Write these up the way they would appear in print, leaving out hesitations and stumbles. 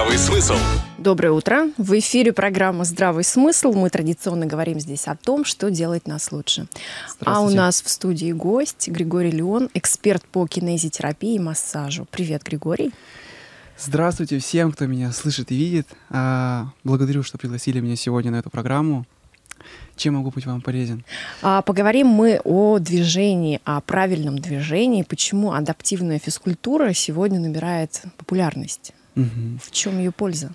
Здравый смысл. Доброе утро. В эфире программа «Здравый смысл». Мы традиционно говорим здесь о том, что делает нас лучше. А у нас в студии гость Григорий Леон, эксперт по кинезитерапии и массажу. Привет, Григорий. Здравствуйте всем, кто меня слышит и видит. Благодарю, что пригласили меня сегодня на эту программу. Чем могу быть вам полезен? Поговорим мы о движении, о правильном движении. Почему адаптивная физкультура сегодня набирает популярность? В чем ее польза?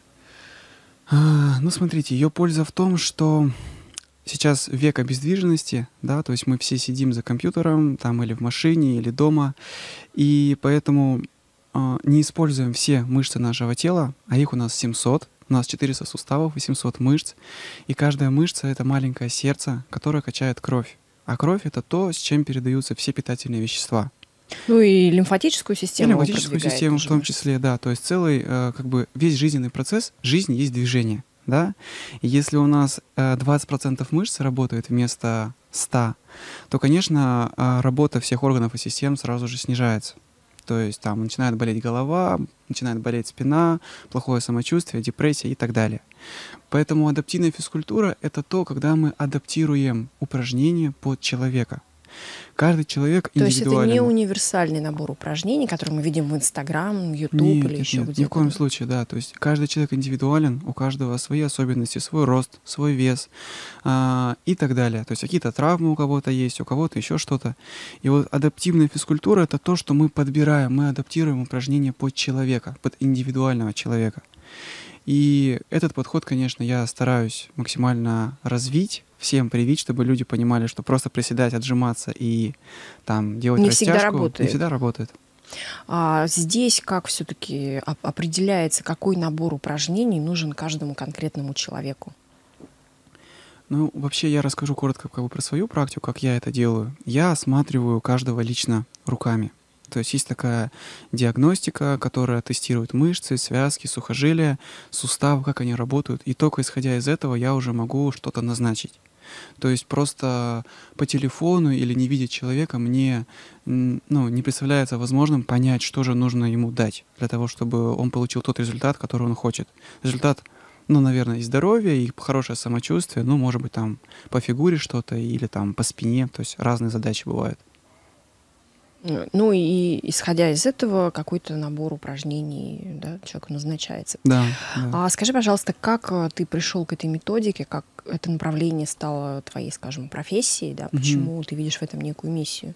Смотрите, ее польза в том, что сейчас век обездвиженности, да, то есть мы все сидим за компьютером, там или в машине, или дома, и поэтому не используем все мышцы нашего тела, а их у нас 700, у нас 400 суставов и 700 мышц, и каждая мышца — это маленькое сердце, которое качает кровь. А кровь — это то, с чем передаются все питательные вещества. Ну и лимфатическую систему. И лимфатическую систему в том числе, да. То есть целый, весь жизненный процесс, жизнь есть движение, да. И если у нас 20% мышц работает вместо 100, то, конечно, работа всех органов и систем сразу же снижается. То есть там начинает болеть голова, начинает болеть спина, плохое самочувствие, депрессия и так далее. Поэтому адаптивная физкультура — это то, когда мы адаптируем упражнения под человека. Каждый человек индивидуален. То есть это не универсальный набор упражнений, которые мы видим в Инстаграм, Ютуб или еще где-то? Ни в коем случае, да. То есть каждый человек индивидуален, у каждого свои особенности, свой рост, свой вес и так далее. То есть какие-то травмы у кого-то есть, у кого-то еще что-то. И вот адаптивная физкультура — это то, что мы подбираем, мы адаптируем упражнения под человека, под индивидуального человека. И этот подход, конечно, я стараюсь максимально развить, всем привить, чтобы люди понимали, что просто приседать, отжиматься и там делать растяжку не всегда работает. Здесь как все-таки определяется, какой набор упражнений нужен каждому конкретному человеку? Ну, вообще я расскажу коротко про свою практику, как я это делаю. Я осматриваю каждого лично руками. То есть есть такая диагностика, которая тестирует мышцы, связки, сухожилия, суставы, как они работают. И только исходя из этого я уже могу что-то назначить. То есть просто по телефону или не видя человека мне не представляется возможным понять, что же нужно ему дать для того, чтобы он получил тот результат, который он хочет. Результат, наверное, и здоровье, и хорошее самочувствие, может быть, там по фигуре что-то или там по спине. То есть разные задачи бывают. Ну и исходя из этого какой-то набор упражнений, да, человеку назначается. Да. Скажи, пожалуйста, как ты пришел к этой методике, как это направление стало твоей, скажем, профессией, да? Почему ты видишь в этом некую миссию?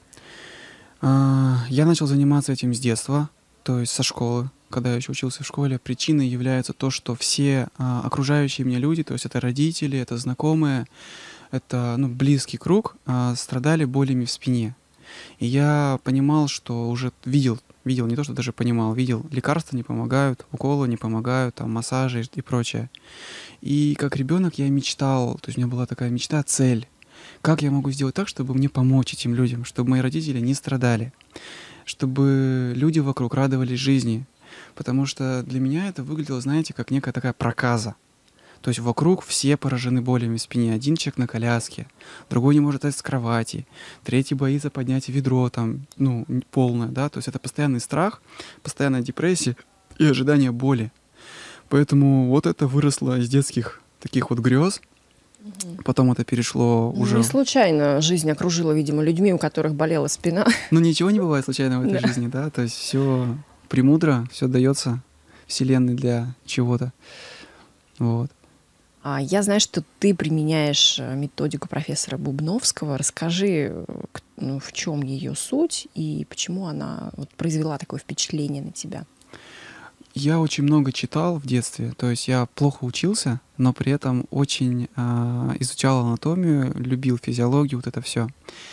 Я начал заниматься этим с детства, то есть со школы. Когда я еще учился в школе, причиной является то, что все окружающие меня люди, то есть это родители, это знакомые, это близкий круг, страдали болями в спине. И я понимал, что уже видел, не то, что даже понимал, видел, лекарства не помогают, уколы не помогают, там, массажи и прочее. И как ребенок я мечтал, то есть у меня была такая мечта, цель. Как я могу сделать так, чтобы мне помочь этим людям, чтобы мои родители не страдали, чтобы люди вокруг радовались жизни. Потому что для меня это выглядело, знаете, как некая такая проказа. То есть вокруг все поражены болями в спине. Один человек на коляске, другой не может встать с кровати, третий боится поднять ведро там, полное, да. То есть это постоянный страх, постоянная депрессия и ожидание боли. Поэтому вот это выросло из детских таких вот грез. Потом это перешло уже... Не случайно жизнь окружила, видимо, людьми, у которых болела спина. Ничего не бывает случайно в этой жизни, да. То есть все премудро, все дается Вселенной для чего-то. Вот. Я знаю, что ты применяешь методику профессора Бубновского. Расскажи, в чем ее суть и почему она произвела такое впечатление на тебя. Я очень много читал в детстве, то есть я плохо учился, но при этом очень изучал анатомию, любил физиологию, вот это все.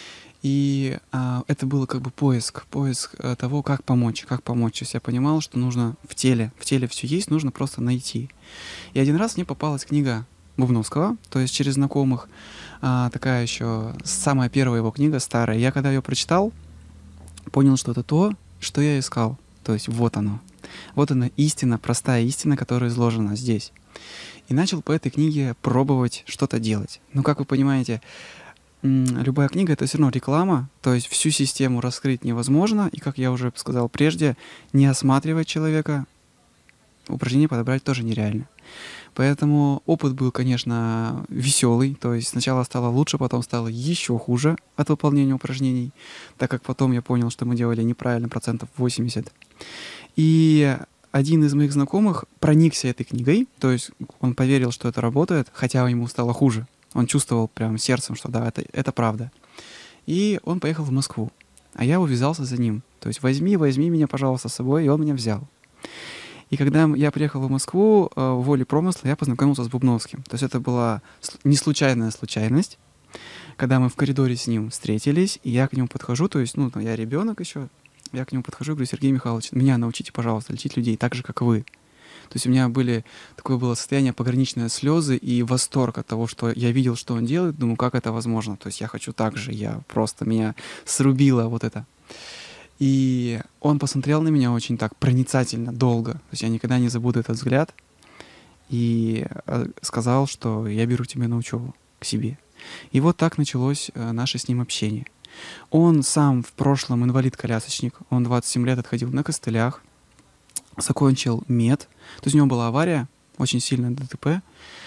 И это было как бы поиск того, как помочь. То есть я понимал, что нужно в теле все есть, нужно просто найти. И один раз мне попалась книга Бубновского, то есть через знакомых, такая еще самая первая его книга, старая. Я когда ее прочитал, понял, что это то, что я искал. То есть вот оно. Вот она истина, простая истина, которая изложена здесь. И начал по этой книге пробовать что-то делать. Как вы понимаете, любая книга — это все равно реклама, то есть всю систему раскрыть невозможно, и, как я уже сказал прежде, не осматривать человека упражнения подобрать тоже нереально. Поэтому опыт был, конечно, веселый. То есть сначала стало лучше, потом стало еще хуже от выполнения упражнений, так как потом я понял, что мы делали неправильно 80%. И один из моих знакомых проникся этой книгой, то есть он поверил, что это работает, хотя ему стало хуже. Он чувствовал прям сердцем, что да, это правда. И он поехал в Москву, а я увязался за ним. То есть возьми меня, пожалуйста, с собой, и он меня взял. И когда я приехал в Москву, волей промысла, я познакомился с Бубновским. То есть это была не случайная случайность, когда мы в коридоре с ним встретились, и я к нему подхожу, то есть, я ребенок еще, я к нему подхожу и говорю: Сергей Михайлович, меня научите, пожалуйста, лечить людей так же, как вы. То есть у меня такое было состояние пограничное, слезы и восторг от того, что я видел, что он делает, думаю, как это возможно. То есть я хочу так же, меня срубило вот это. И он посмотрел на меня очень так проницательно, долго. То есть я никогда не забуду этот взгляд. И сказал, что я беру тебя на учебу к себе. И вот так началось наше с ним общение. Он сам в прошлом инвалид-колясочник. Он 27 лет отходил на костылях. Закончил мед. То есть у него была авария, очень сильное ДТП.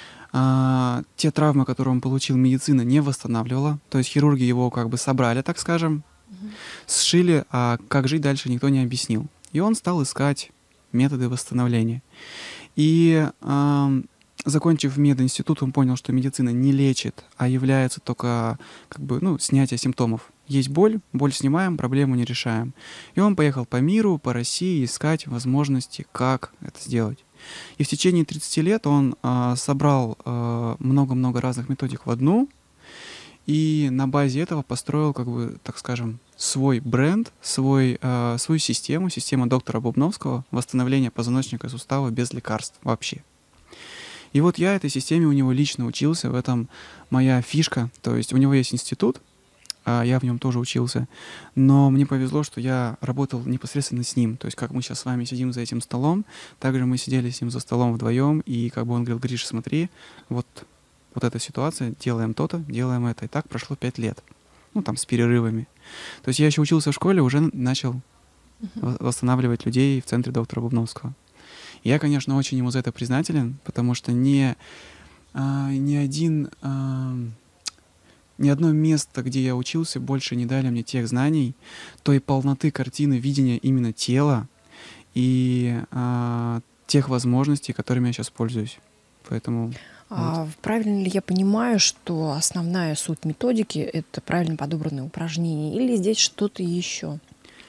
Те травмы, которые он получил, медицина не восстанавливала. То есть хирурги его собрали, так скажем, сшили, а как жить дальше никто не объяснил. И он стал искать методы восстановления. И закончив мединститут, он понял, что медицина не лечит, а является только снятие симптомов. Есть боль снимаем, проблему не решаем. И он поехал по миру, по России искать возможности, как это сделать. И в течение 30 лет он собрал много-много разных методик в одну, и на базе этого построил, так скажем, свой бренд, свою систему доктора Бубновского, восстановления позвоночника и сустава без лекарств вообще. И вот я этой системе у него лично учился, в этом моя фишка. То есть у него есть институт, я в нем тоже учился, но мне повезло, что я работал непосредственно с ним. То есть как мы сейчас с вами сидим за этим столом, также мы сидели с ним за столом вдвоем, и он говорил: Гриша, смотри, вот эта ситуация, делаем то-то, делаем это. И так прошло 5 лет, с перерывами. То есть я еще учился в школе, уже начал восстанавливать людей в центре доктора Бубновского. И я, конечно, очень ему за это признателен, потому что ни одно место, где я учился, больше не дали мне тех знаний, той полноты картины видения именно тела и тех возможностей, которыми я сейчас пользуюсь. Поэтому... Правильно ли я понимаю, что основная суть методики — это правильно подобранные упражнения, или здесь что-то еще?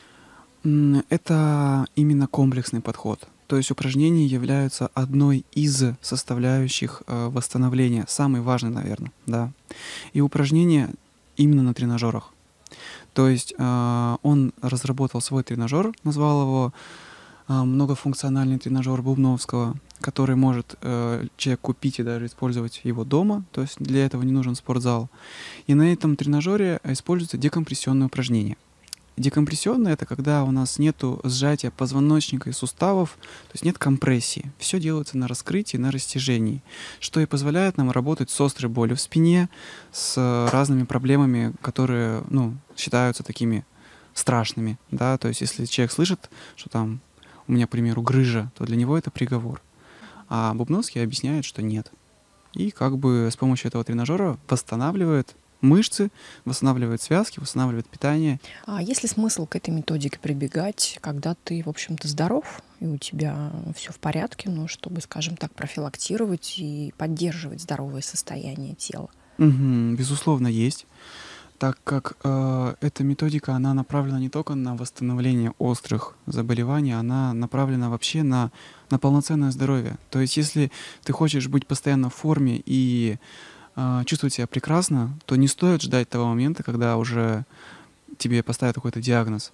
Это именно комплексный подход. То есть упражнения являются одной из составляющих восстановления, самой важной, наверное, да. И упражнения именно на тренажерах. То есть он разработал свой тренажер, назвал его многофункциональный тренажер Бубновского, который может человек купить и даже использовать его дома, то есть для этого не нужен спортзал. И на этом тренажере используются декомпрессионные упражнения. Декомпрессионные — это когда у нас нет сжатия позвоночника и суставов, то есть нет компрессии. Все делается на раскрытии, на растяжении, что и позволяет нам работать с острой болью в спине, с разными проблемами, которые считаются такими страшными. Да? То есть если человек слышит, что там у меня, к примеру, грыжа, то для него это приговор. А Бубновский объясняет, что нет. И с помощью этого тренажера восстанавливает мышцы, восстанавливает связки, восстанавливает питание. А есть ли смысл к этой методике прибегать, когда ты, в общем-то, здоров, и у тебя все в порядке, чтобы, скажем так, профилактировать и поддерживать здоровое состояние тела? Безусловно, есть. Так как эта методика, она направлена не только на восстановление острых заболеваний, она направлена вообще на полноценное здоровье. То есть если ты хочешь быть постоянно в форме и чувствовать себя прекрасно, то не стоит ждать того момента, когда уже тебе поставят какой-то диагноз.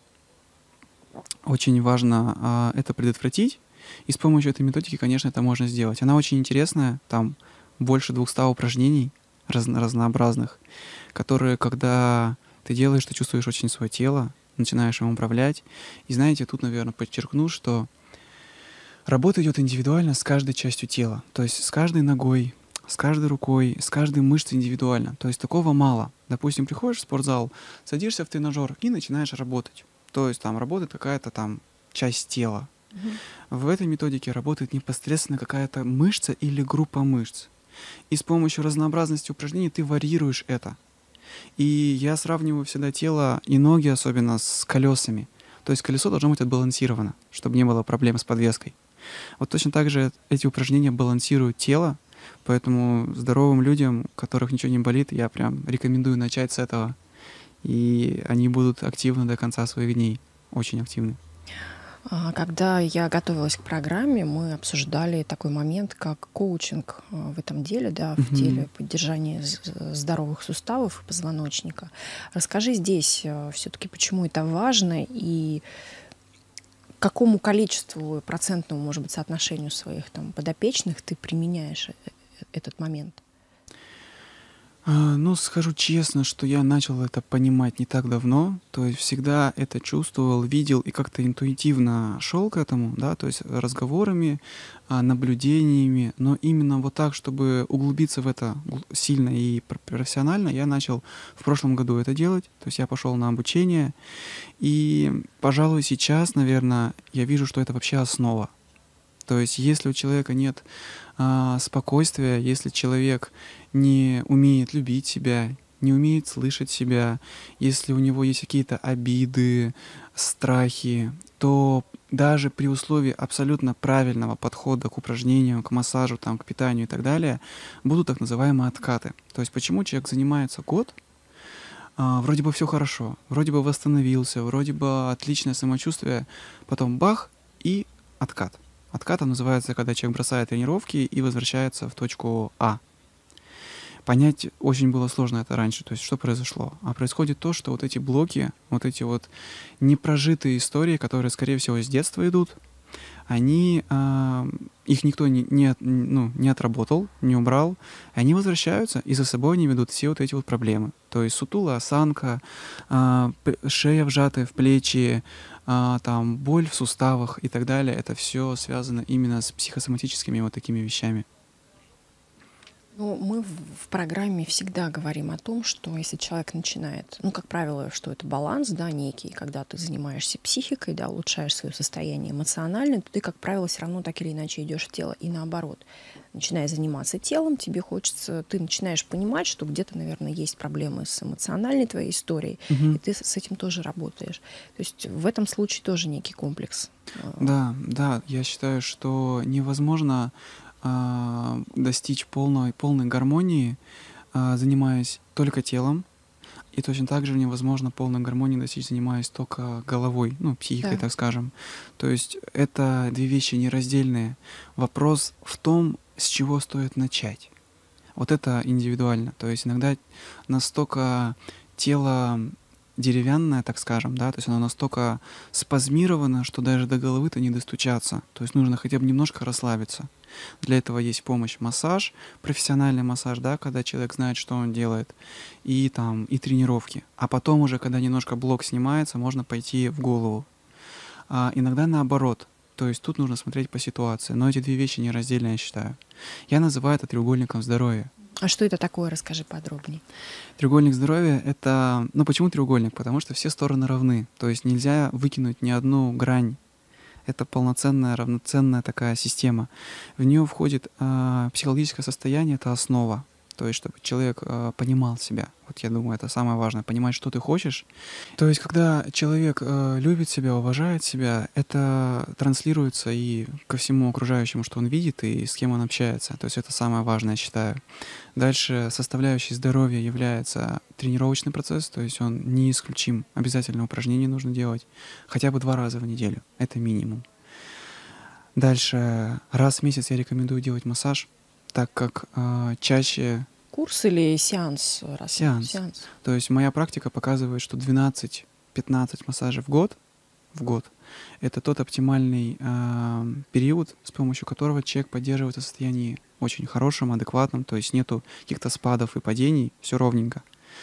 Очень важно это предотвратить, и с помощью этой методики, конечно, это можно сделать. Она очень интересная, там больше 200 упражнений разнообразных, которые, когда ты делаешь, ты чувствуешь очень свое тело, начинаешь им управлять. И знаете, тут, наверное, подчеркну, что работа идет индивидуально с каждой частью тела, то есть с каждой ногой, с каждой рукой, с каждой мышцей индивидуально. То есть такого мало. Допустим, приходишь в спортзал, садишься в тренажер и начинаешь работать. То есть там работает какая-то там часть тела. В этой методике работает непосредственно какая-то мышца или группа мышц. И с помощью разнообразности упражнений ты варьируешь это. И я сравниваю всегда тело и ноги, особенно с колесами. То есть колесо должно быть отбалансировано, чтобы не было проблем с подвеской. Вот точно так же эти упражнения балансируют тело, поэтому здоровым людям, у которых ничего не болит, я прям рекомендую начать с этого. И они будут активны до конца своих дней, очень активны. Когда я готовилась к программе, мы обсуждали такой момент, как коучинг в этом деле, да, в деле поддержания здоровых суставов и позвоночника. Расскажи здесь все-таки, почему это важно и к какому количеству процентному, может быть, соотношению своих там подопечных ты применяешь этот момент? Ну, скажу честно, что я начал это понимать не так давно, то есть всегда это чувствовал, видел и как-то интуитивно шел к этому, да, то есть разговорами, наблюдениями, но именно вот так, чтобы углубиться в это сильно и профессионально, я начал в прошлом году это делать, то есть я пошел на обучение, и, пожалуй, сейчас, наверное, я вижу, что это вообще основа. То есть если у человека нет спокойствия, если человек не умеет любить себя, не умеет слышать себя, если у него есть какие-то обиды, страхи, то даже при условии абсолютно правильного подхода к упражнениям, к массажу, там, к питанию и так далее, будут так называемые откаты. То есть почему человек занимается год, вроде бы все хорошо, вроде бы восстановился, вроде бы отличное самочувствие, потом бах и откат. Откатом называется, когда человек бросает тренировки и возвращается в точку А. Понять очень было сложно это раньше. То есть что произошло? А происходит то, что вот эти блоки, вот эти вот непрожитые истории, которые, скорее всего, с детства идут, они, их никто не отработал, не убрал, и они возвращаются, и за собой они ведут все вот эти вот проблемы. То есть сутулая осанка, шея вжатая в плечи, там боль в суставах и так далее. Это все связано именно с психосоматическими вот такими вещами. Ну, мы в программе всегда говорим о том, что если человек начинает, ну, как правило, что это баланс, да, некий, когда ты занимаешься психикой, да, улучшаешь свое состояние эмоциональное, то ты, как правило, все равно так или иначе идешь в тело. И наоборот, начиная заниматься телом, тебе хочется, ты начинаешь понимать, что где-то, наверное, есть проблемы с эмоциональной твоей историей, и ты с этим тоже работаешь. То есть в этом случае тоже некий комплекс. Да, я считаю, что невозможно достичь полной гармонии, занимаясь только телом, и точно так же невозможно полной гармонии достичь, занимаясь только головой, ну, психикой, Да. так скажем. То есть это две вещи нераздельные. Вопрос в том, с чего стоит начать. Вот это индивидуально. То есть иногда настолько тело деревянное, так скажем, да, то есть оно настолько спазмировано, что даже до головы-то не достучаться. То есть нужно хотя бы немножко расслабиться. Для этого есть помощь массаж, профессиональный массаж, да, когда человек знает, что он делает, и тренировки. А потом уже, когда немножко блок снимается, можно пойти в голову. Иногда наоборот. То есть тут нужно смотреть по ситуации. Но эти две вещи нераздельны, я считаю. Я называю это треугольником здоровья. А что это такое? Расскажи подробнее. Треугольник здоровья — это... Ну, почему треугольник? Потому что все стороны равны. То есть нельзя выкинуть ни одну грань. Это полноценная, равноценная такая система. В нее входит психологическое состояние, это основа. То есть, чтобы человек понимал себя. Вот я думаю, это самое важное, понимать, что ты хочешь. То есть, когда человек любит себя, уважает себя, это транслируется и ко всему окружающему, что он видит и с кем он общается. То есть, это самое важное, я считаю. Дальше составляющей здоровья является тренировочный процесс, то есть он неисключим. Обязательно упражнения нужно делать хотя бы 2 раза в неделю. Это минимум. Дальше раз в месяц я рекомендую делать массаж, так как чаще... Курс или сеанс? Сеанс. То есть моя практика показывает, что 12-15 массажей в год это тот оптимальный период, с помощью которого человек поддерживает состояние очень хорошим, адекватным, то есть нету каких-то спадов и падений, все ровненько.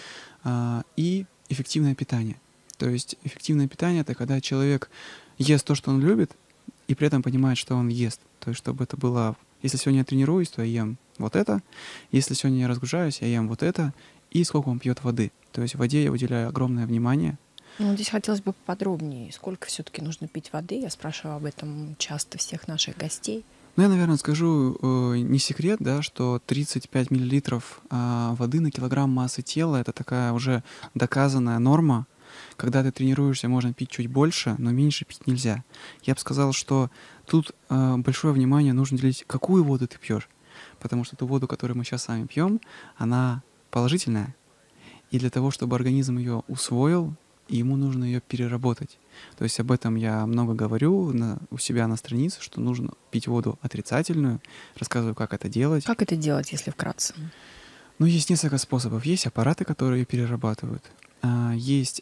И эффективное питание. То есть эффективное питание — это когда человек ест то, что он любит, и при этом понимает, что он ест. То есть чтобы это было... Если сегодня я тренируюсь, то я ем вот это. Если сегодня я разгружаюсь, я ем вот это. И сколько он пьет воды. То есть воде я уделяю огромное внимание. Ну, здесь хотелось бы поподробнее. Сколько все-таки нужно пить воды? Я спрашиваю об этом часто всех наших гостей. Ну, я, наверное, скажу, не секрет, да, что 35 миллилитров воды на килограмм массы тела — это такая уже доказанная норма. Когда ты тренируешься, можно пить чуть больше, но меньше пить нельзя. Я бы сказал, что тут большое внимание нужно уделить, какую воду ты пьешь. Потому что ту воду, которую мы сейчас с вами пьем, она положительная. И для того, чтобы организм ее усвоил, ему нужно ее переработать. То есть об этом я много говорю у себя на странице, что нужно пить воду отрицательную. Рассказываю, как это делать. Как это делать, если вкратце? Ну, есть несколько способов. Есть аппараты, которые ее перерабатывают. Есть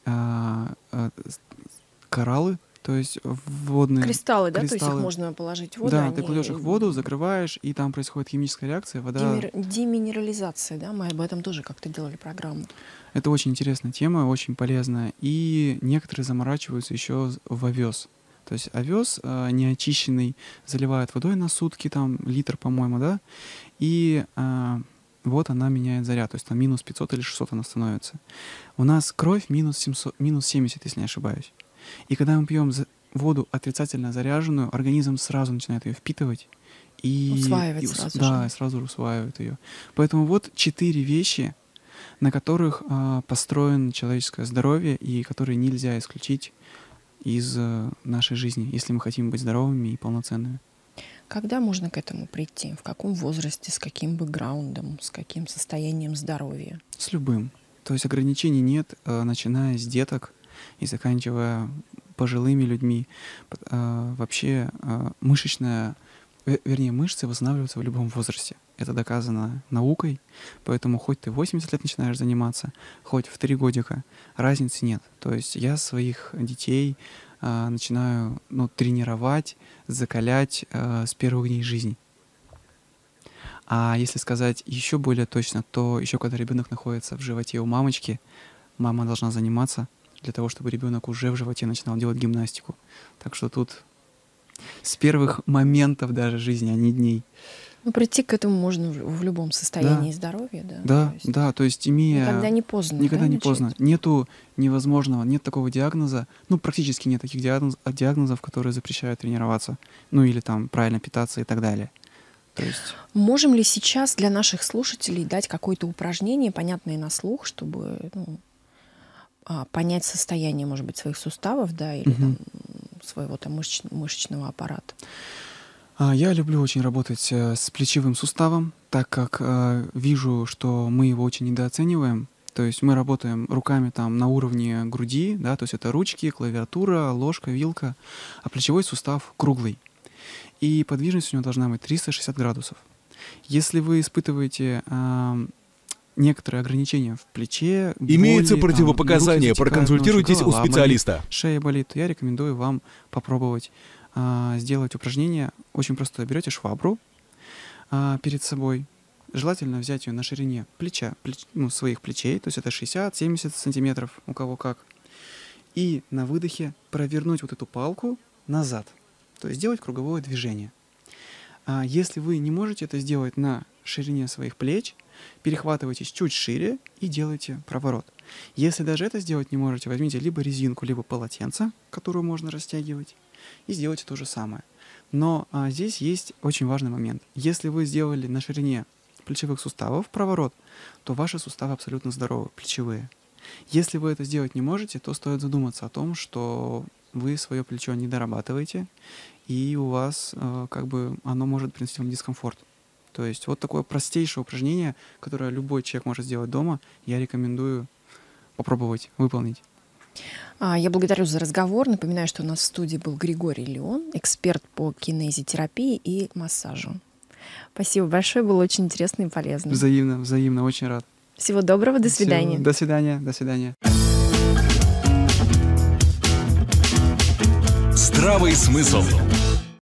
кораллы, то есть водные... Кристаллы, да? То есть их можно положить в воду? Да, ты кладешь их в воду, закрываешь, и там происходит химическая реакция, вода... Деминерализация, да? Мы об этом тоже как-то делали программу. Это очень интересная тема, очень полезная. И некоторые заморачиваются еще в овес. То есть овес неочищенный заливают водой на сутки, там литр, по-моему, да? И вот она меняет заряд, то есть там минус 500 или 600 она становится. У нас кровь минус 70, если не ошибаюсь. И когда мы пьем воду отрицательно заряженную, организм сразу начинает ее впитывать. И усваивать сразу же. Да, сразу усваивает ее. Поэтому вот 4 вещи, на которых построено человеческое здоровье и которые нельзя исключить из нашей жизни, если мы хотим быть здоровыми и полноценными. Когда можно к этому прийти? В каком возрасте, с каким бэкграундом, с каким состоянием здоровья? С любым. То есть ограничений нет, начиная с деток и заканчивая пожилыми людьми. Вообще мышцы восстанавливаются в любом возрасте. Это доказано наукой, поэтому хоть ты 80 лет начинаешь заниматься, хоть в 3 годика, разницы нет. То есть я своих детей начинаю тренировать, закалять с первых дней жизни. А если сказать еще более точно, то еще когда ребенок находится в животе у мамочки, мама должна заниматься для того, чтобы ребенок уже в животе начинал делать гимнастику. Так что тут с первых моментов даже жизни, а не дней. Ну, прийти к этому можно в любом состоянии здоровья, да? То есть имея... Никогда не поздно. Никогда не поздно. Нету невозможного, нет такого диагноза, практически нет таких диагнозов, которые запрещают тренироваться, или там правильно питаться и так далее. То есть... Можем ли сейчас для наших слушателей дать какое-то упражнение, понятное на слух, чтобы понять состояние, может быть, своих суставов, да, или там, своего там мышечного аппарата? Я люблю очень работать с плечевым суставом, так как вижу, что мы его очень недооцениваем. То есть мы работаем руками там на уровне груди, да, то есть это ручки, клавиатура, ложка, вилка, а плечевой сустав круглый. И подвижность у него должна быть 360 градусов. Если вы испытываете некоторые ограничения в плече, имеются противопоказания, проконсультируйтесь у специалиста. Болит, шея болит, то я рекомендую вам попробовать сделать упражнение. Очень просто. Берете швабру перед собой. Желательно взять ее на ширине плеча, своих плечей, то есть это 60-70 сантиметров, у кого как. И на выдохе провернуть вот эту палку назад. То есть сделать круговое движение. Если вы не можете это сделать на ширине своих плеч, перехватывайтесь чуть шире и делайте проворот. Если даже это сделать не можете, возьмите либо резинку, либо полотенце, которую можно растягивать, и сделайте то же самое. Но здесь есть очень важный момент. Если вы сделали на ширине плечевых суставов проворот, то ваши суставы абсолютно здоровы, плечевые. Если вы это сделать не можете, то стоит задуматься о том, что вы свое плечо не дорабатываете, и у вас оно может принести вам дискомфорт. То есть вот такое простейшее упражнение, которое любой человек может сделать дома, я рекомендую попробовать выполнить. Я благодарю за разговор. Напоминаю, что у нас в студии был Григорий Леон, эксперт по кинезитерапии и массажу. Спасибо большое, было очень интересно и полезно. Взаимно, очень рад. Всего доброго, до свидания. До свидания. Здравый смысл.